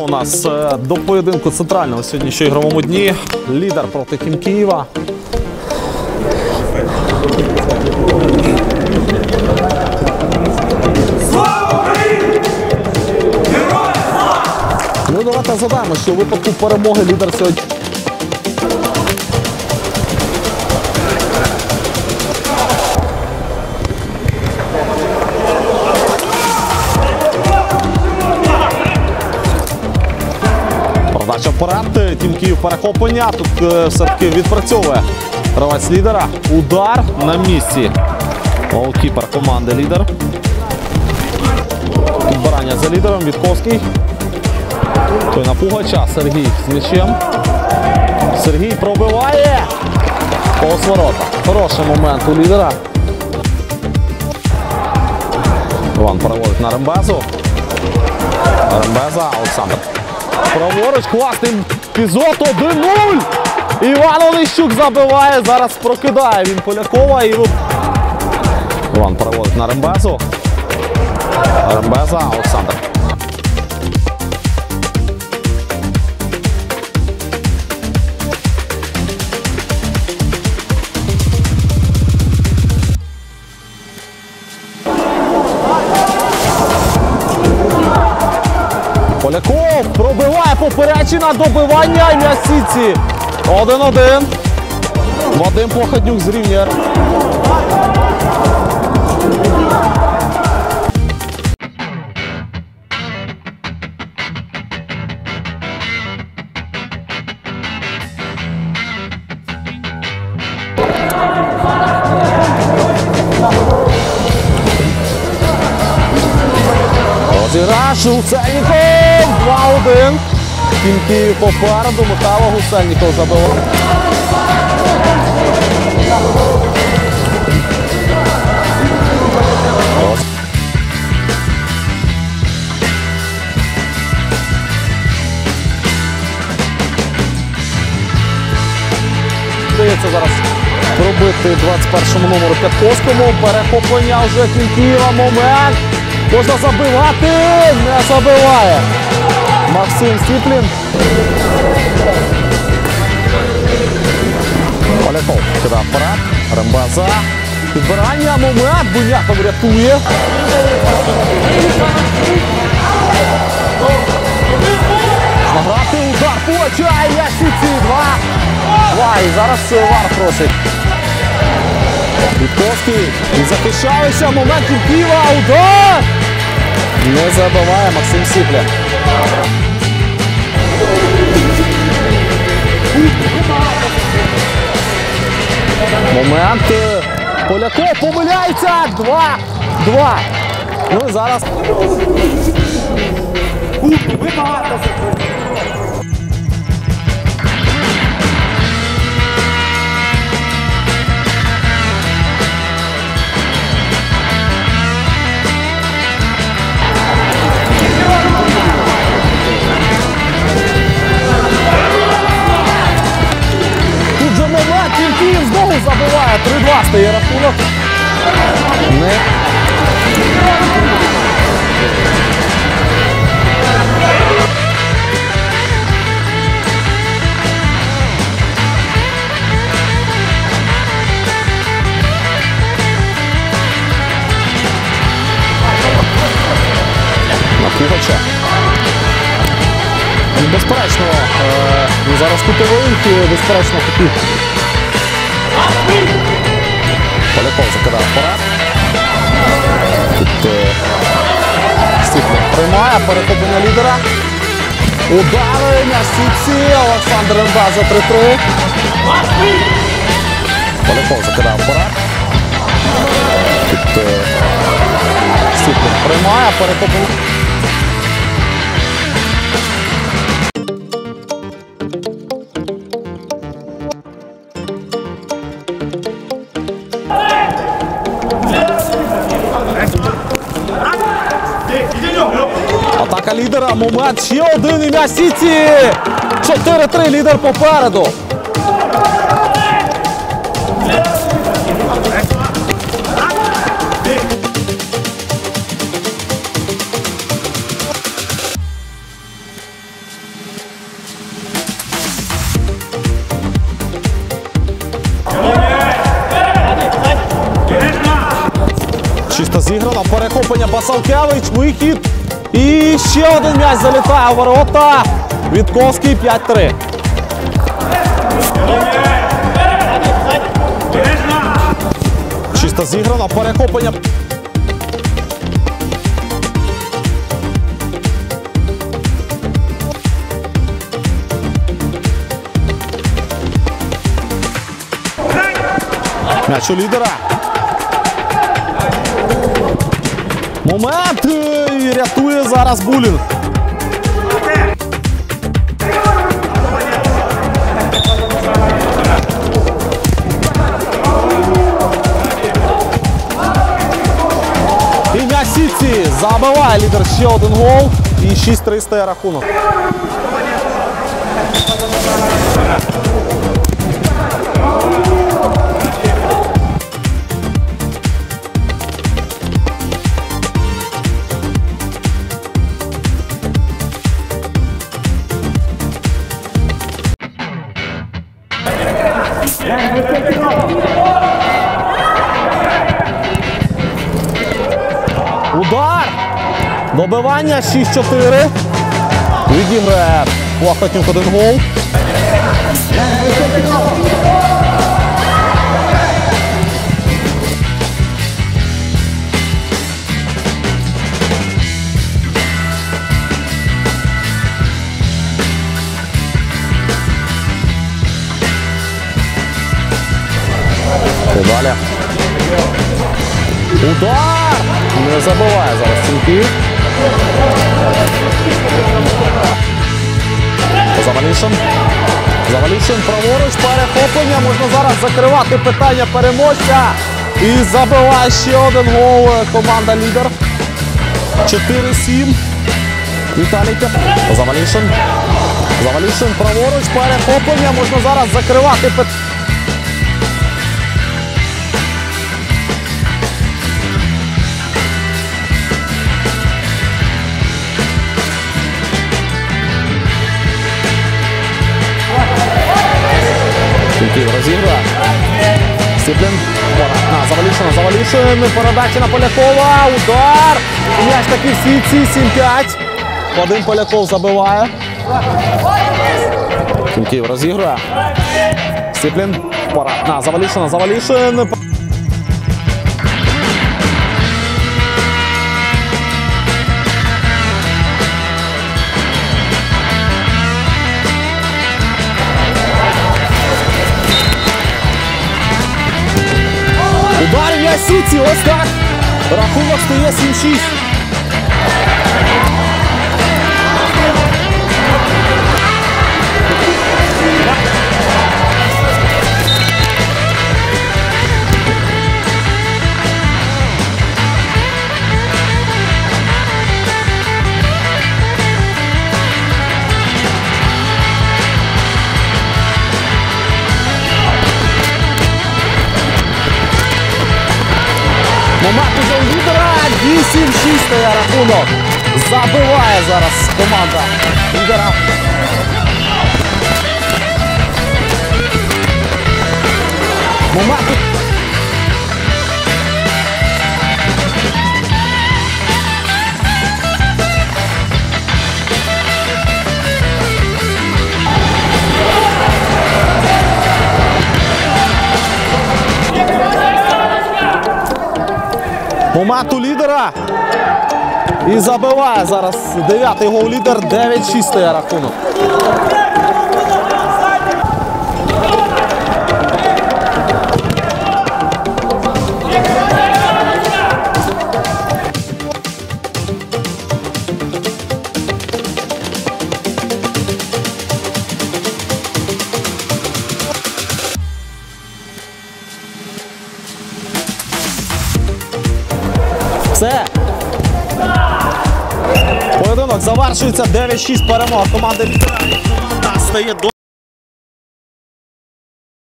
у нас до поєдинку центрального сьогодні ще ігровому дні. Лідер проти Хім Києва. Ну, давайте задаємо, що у випадку перемоги лідер сьогодні. Передача вперед, Тім Київ перехоплення, тут все-таки відпрацьовує гравець лідера. Удар на місці. Голкіпер команди лідер. Підбирання за лідером, Вітковський. Той на Пугача, Сергій з м'ячем. Сергій пробиває. Повз ворота. Хороший момент у лідера. Іван переводить на Рембезу. Рембеза, Олександр. Праворуч, класний епізод, 1-0. Іван Онищук забиває, зараз прокидає він Полякова. Іван переводить на Рембезу. Рембеза, Олександр. Поляков пробиває, поперечина, добивання і м'яч сітці. 1-1. Вадим Плохотнюк зрівнює. Розіграш, Гусельніков, 2-1. Хім Київ попереду, Михайло Гусельніков забивав. Вдається зараз пробити 21-му номеру Пятковському. Перехоплення вже Хім Києва, момент. Можна забивати, не забиває. Максим Стіплін. Поляков кидає вперед. Рембеза. Підбирання, момент. Буйняков рятує. Награти удар. Получає Ясіці. 2. І зараз Вар просить. Вітковський. Він захищається. Момент Хім Києва. Удар. Не забиває Максим Стіплін. Момент. Поляков помиляється. 2. Ну і зараз. Хім Київ знову забиває. 3-2 стає рахунок. На Пугача. Безперечно, зараз кутовий, безперечно, хотів. Поляков закидає вперед. Тут Стіплін приймає, перехоплення лідера. Удари на сітці. Олександр Рембеза 3-3. Поляков закидає вперед. Тут Стіплін приймає, перехоплення. Атака лідера, момент, ще один і м'яч сітці. 4-3, лідер попереду. Чисто зіграно. Перехоплення Басалкевич. Вихід. І ще один м'яч залітає у ворота. Вітковський 5-3. Чисто зіграно. Перехоплення. М'яч у лідера. Момент. І рятує зараз Булін. І м'яч сітці. Забиває лідер ще один гол. І 6-3 стає рахунок. Удар! Добивання 6-4. Відіграє Плахотнюк один гол. І далі. Удар! Не забиває зараз Цінків. Завалішин. Завалішин праворуч, перехоплення. Можна зараз закривати питання переможця. І забиває ще один гол команда лідер. 4-7. Віталій П'ятов. Завалішин. Завалішин праворуч, перехоплення. Можна зараз закривати питання. Цінків розіграє. Стіплін. На Завалішина. Завалішин. Передача на Полякова. Удар. М'яч таки в сітці. 7-5. Один Поляков забиває. Цінків розіграє. Стіплін. На Завалішина. Завалішин. Удар м'яч сітці. Ось так. Рахунок стає 7-6. Момент уже у лідера. 8-6 стає рахунок. Забиває зараз команда лідера. Момент. Момент у лідера. І забиває зараз 9-й гол лідер. 9-6 стає рахунок. Все. Поєдинок завершується. 9-6 перемога команди стає до